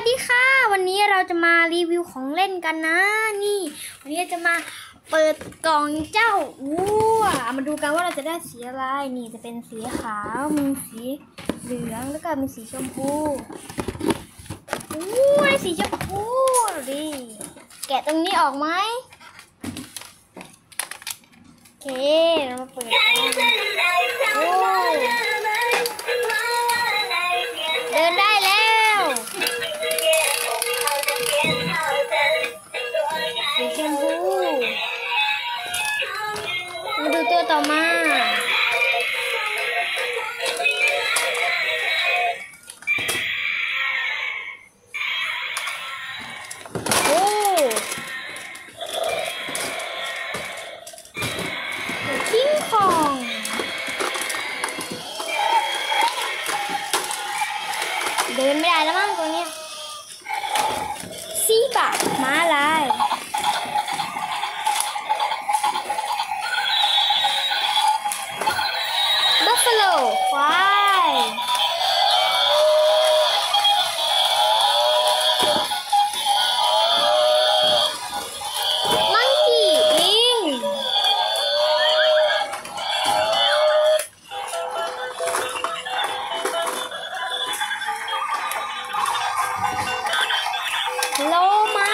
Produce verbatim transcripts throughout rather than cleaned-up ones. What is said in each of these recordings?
ดีค่ะวันนี้เราจะมารีวิวของเล่นกันนะนี่วันนี้จะมาเปิดกล่องเจ้าวัวมาดูกันว่าเราจะได้สีอะไรนี่จะเป็นสีขาวมีสีเหลืองแล้วก็มีสีชมพูอู้ได้สีชมพูดิแกะตรงนี้ออกไหมโอเคเรามาเปิดโอ้เดินได้แล้วสีชมพูมาดูตัวต่อมาโอ้คิงคองเดินไม่ได้แล้วมั้งตัวนี้ซีบะม้าลายบัฟฟาโลควายมังกี้ลิงโลมา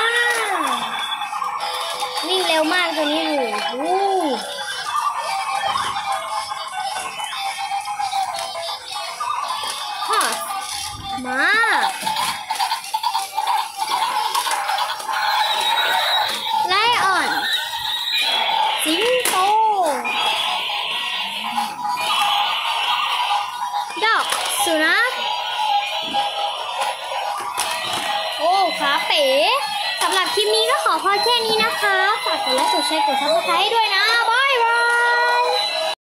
วิ่งเร็วมากตัวนี้เลยวู้ฮอสมาไลออนสิงโตดอกสุนัขโอ้ขาเป๋สำหรับคลิปนี้ก็ขอพอแค่นี้นะคะฝากกดไลค์กดแชร์กดซับสไครต์ให้ด้วยนะ